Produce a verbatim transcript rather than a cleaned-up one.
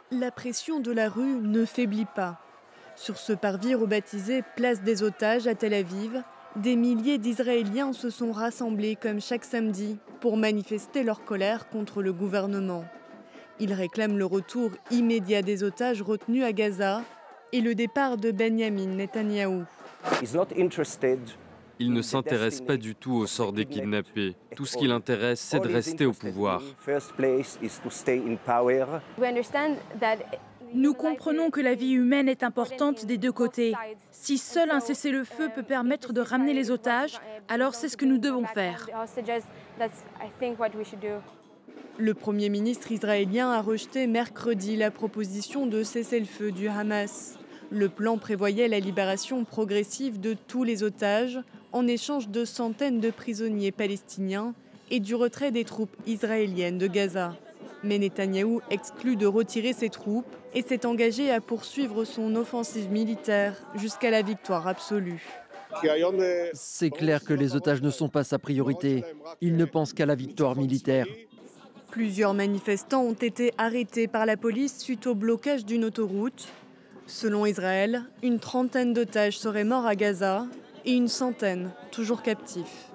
La pression de la rue ne faiblit pas. Sur ce parvis rebaptisé Place des Otages à Tel Aviv, des milliers d'Israéliens se sont rassemblés comme chaque samedi pour manifester leur colère contre le gouvernement. Ils réclament le retour immédiat des otages retenus à Gaza et le départ de Benjamin Netanyahou. Il ne s'intéresse pas du tout au sort des kidnappés. Tout ce qui l'intéresse, c'est de rester au pouvoir. Nous comprenons que la vie humaine est importante des deux côtés. Si seul un cessez-le-feu peut permettre de ramener les otages, alors c'est ce que nous devons faire. Le Premier ministre israélien a rejeté mercredi la proposition de cessez-le-feu du Hamas. Le plan prévoyait la libération progressive de tous les otages en échange de centaines de prisonniers palestiniens et du retrait des troupes israéliennes de Gaza. Mais Netanyahou exclut de retirer ses troupes et s'est engagé à poursuivre son offensive militaire jusqu'à la victoire absolue. C'est clair que les otages ne sont pas sa priorité. Il ne pense qu'à la victoire militaire. Plusieurs manifestants ont été arrêtés par la police suite au blocage d'une autoroute. Selon Israël, une trentaine d'otages seraient morts à Gaza et une centaine toujours captifs.